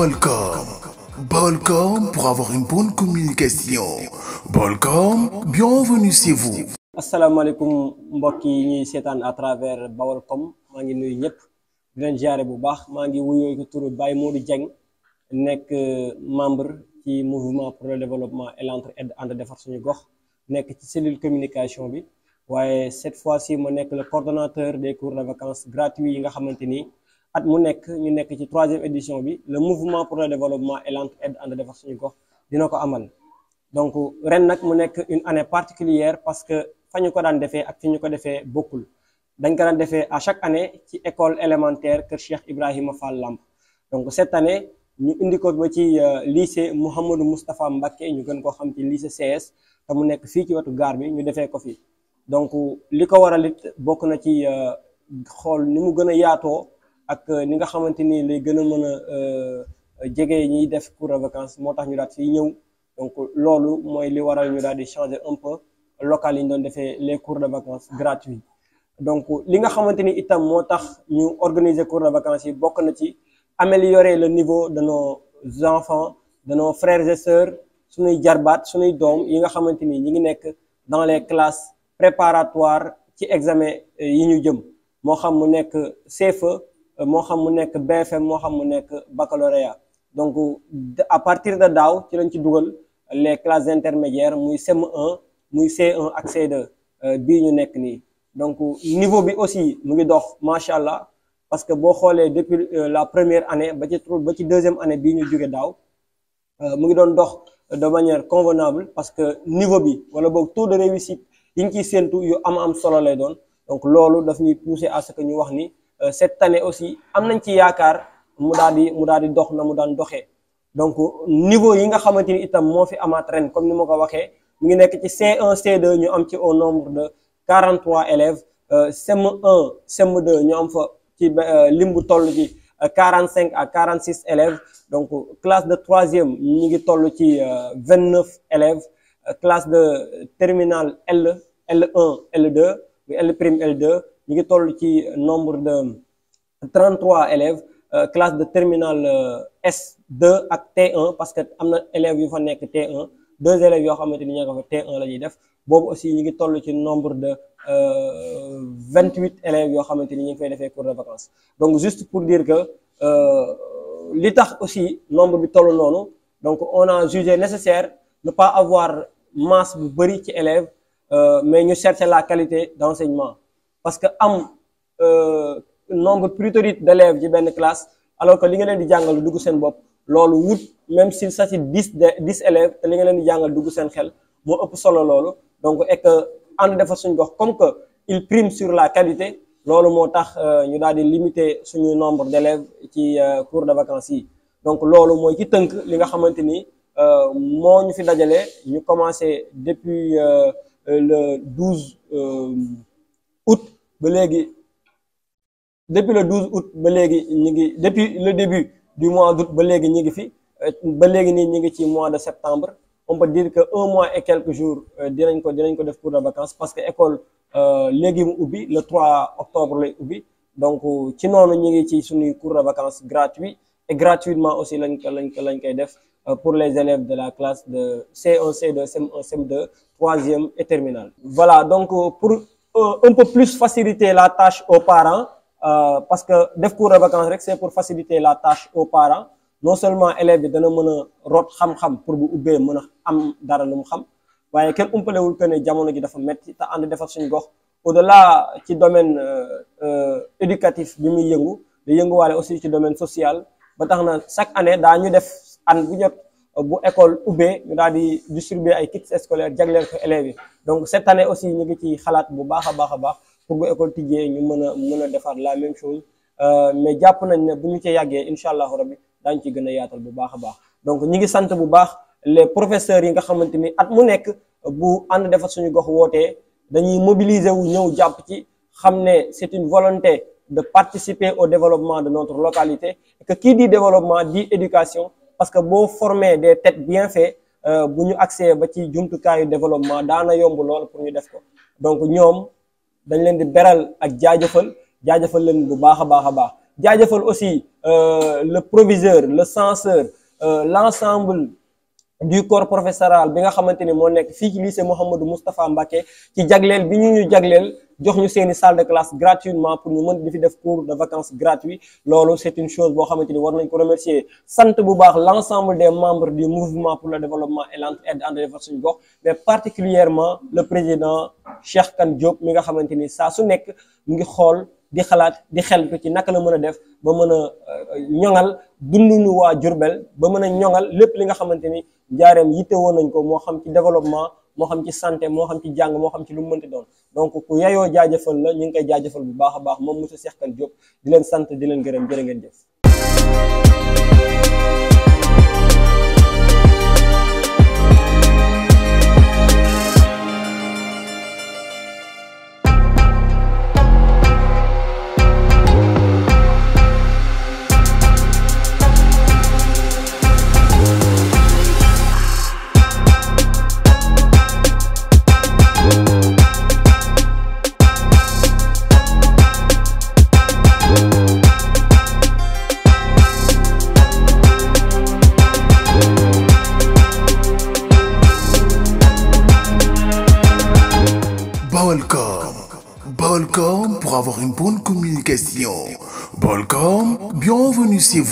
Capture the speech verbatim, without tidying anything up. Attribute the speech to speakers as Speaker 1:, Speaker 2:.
Speaker 1: Bolcom. Bolcom pour avoir une bonne communication. Bolcom, bienvenue chez vous.
Speaker 2: asalaamaaleykum mbokk yi ñuy seetaan à travers Baolcom maa ngi nuyu ñëpp di leen jaare bu baax maa ngi wuyoo ko turu Baye Modou Dieng nekk membre ci mouvement pour le développement et l'entraide ànd defar suñu gox nekk ci cellule communication bi waaye cette fois-ci ma nekk le coordonnateur des cours de vacances gratuits yi nga xamante ni at mu nekk ñu nekk ci troisième édition bi le mouvement pour le développement et l'entraide ànd defar suñu gox dina ko amal donc ren nag mu nekk une année particulière parce que fa ñu ko daan defee ak fi ñu ko defee bokkul dañ ko daan defee à chaque année ci école élémentaire Kër Cheikh Ibrahima Fall Lamp donc cette année ñu indi ko ba ci lycée Mouhamadou Moustapha Mbacké ñu gën koo xam ci lycée C S te mu nekk fii ci wetu gaar bi ñu defee ko fi donc li ko waral it bokk na ci xool ni mu gën a yaatoo ak ni nga xamante ni lay gën a mën a jege ñiy def cours de vacances moo tax ñu daal fii ñëw donc loolu mooy li waral ñu daal di changer un peu local yi ñu doon defee les cours de vacances gratuits donc li nga xamante ni itam moo tax ñu organiser cours de vacances yi bokk na ci améliorer le niveau de nos enfants de nos frères et sœurs suñuy jarbaat suñuy doom yi nga xamante ni ñi ngi nekk dans les classes préparatoires ci examen yi ñu jëm moo xam mu nekk C F E moo xam mu nekk B F M moo xam mu nekk baccalauréat donc à partir de daaw ci lañ ci dugal les classes intermédiaires muy C M un muy C un ak C deux bii ñu nekk nii donc niveau bi aussi mu ngi dox macha allah parce que boo xoolee depuis la première année ba ci ba ci deuxième année bii ñu jóge daaw mu ngi doon dox de manière convenable parce que niveau bi wala boog taux de réussite yi ngi ciy séentu yu am am solo lay doon donc loolu daf ñuy pousser à ce que ñu wax ni cette année aussi am nañ ci yaakaar mu daal di mu daal di dox na mu daan doxee donc niveau yi nga xamante ni itam moo fi amaat ren comme ni ma ko waxee mu ngi nekk ci C un C deux ñu am ci au nombre de quarante-trois élèves C M un C M deux ñu am fa ci lim bu toll ci quarante-cinq à quarante-six élèves donc classe de troisième ñu ngi toll ci vingt-neuf élèves classe de terminale L L un L deux L prime L deux ñu ngi toll ci nombre de trente-trois élèves classe de terminale S deux ak T un parce que am na élèves yu fa nekk T un deux élèves yoo xamante ni ñoo ko fa T un la ñuy def boobu aussi ñu ngi toll ci nombre de vingt-huit élèves yoo xamante ni ñu ngi fay defee cours de vacances donc juste pour dire que li tax aussi nombre bi toll noonu donc on a jugé nécessaire ne pas avoir masse bu bëri ci élèves mais ñu chercher la qualité d'enseignement parce que am nombre pléthorique d'élèves ci benn classe alors que li nga leen di jàngal dugg seen bopp loolu wut même s'il s'agit dix de dix élèves te li nga leen di jàngal dugg seen xel moo ëpp solo loolu donc et que ànd defar suñu gox comme que il prime sur la qualité loolu moo tax ñu daal di limiter suñu nombre d'élèves ci cours de vacances yi donc loolu mooy ci tënk li nga xamante ni moo ñu fi dajale ñu commencé depuis le douze août ba léegi depuis le douze août ba léegi ñu ngi depuis le début du mois d'août ba léegi ñu ngi fi ba léegi nii ñu ngi ci mois de septembre on peut dire que un mois et quelques jours dinañ ko dinañ ko def cours de vacances parce que école léegi mu ubbi le trois octobre lay ubbi donc ci noonu ñu ngi ci suñuy cours de vacances gratuits et gratuitement aussi lañ ko lañ ko lañ koy def pour les élèves de la classe de C un C deux C M un C M deux troisième et terminale. Voilà donc pour un peu plus faciliter la tâche aux parents euh, parce que def cours de vacances rek c'est pour faciliter la tâche aux parents non seulement élèves bi dana mën a root xam-xam pour bu ubbee mën a am dara lu mu xam waaye kenn umpalewul que ne jamono ji dafa metti te ànd defar suñu gox au-delà ci domaine euh, éducatif bi muy yëngu da yënguwaale aussi ci domaine social ba tax na chaque année daa ñu def an bu jot bu école ubbee ñu daal di distribuer ay kits scolaires jagleel ko élèves yi donc cette année aussi ñu ngi ci xalaat bu baax a baax a baax pour bu école tijjee ñu mën a mën a defar la même chose mais jàpp nañ ne bu ñu ci yàggee incha allahu rabbi daañu ci gën a yaatal bu baax a baax donc ñi ngi sant bu baax les professeurs yi nga xamante ni at mu nekk bu ànd defar suñu gox wootee dañuy mobiliser wu ñëw jàpp ci xam ne c'est une volonté de participer au développement de notre localité et que qui dit développement dit éducation parce que boo former des têtes bien faites bu ñu accès ba ci jumtukaayu développement daana yomb lool pour ñu def ko donc ñoom dañ leen di beral ak jaajëfal jaajëfal leen bu baax a baax a baax jaajëfal aussi le proviseur, le censeur, l'ensemble du corps professoral bi nga xamante ni moo nekk fii ci lycée Mouhamadou Moustapha Mbacké ci jagleel bi ñu ñu jagleel jox ñu seeni salle de classe gratuitement pour ñu mën di fi def cours de vacances gratuits loolu c'est une chose boo xamante ni war nañ ko remercier sant bu baax l'ensemble des membres du mouvement pour le développement et l'entraide ànd defar suñu gox mais particulièrement le président Cheikh Kane Diop mi nga xamante ni saa su nekk mu ngi xool di xalaat di xeltu ci naka la mën a def ba mën a ñoŋal dundunu waa Diourbel ba mën a ñoŋal lépp li nga xamante ni njaareem yitte woon nañ ko moo xam ci développement moo xam ci santé moo xam ci jàng moo xam ci lu mu mënti doon donc ku yayoo jaajëfal la ñu ngi koy jaajëfal bu baax a baax moom monsieur Cheikh Kane Diop di leen sant di leen gërëm jërë ngeen jëf.
Speaker 1: Baolcom. Baolcom pour avoir une bonne communication. Baolcom, bienvenue chez vous.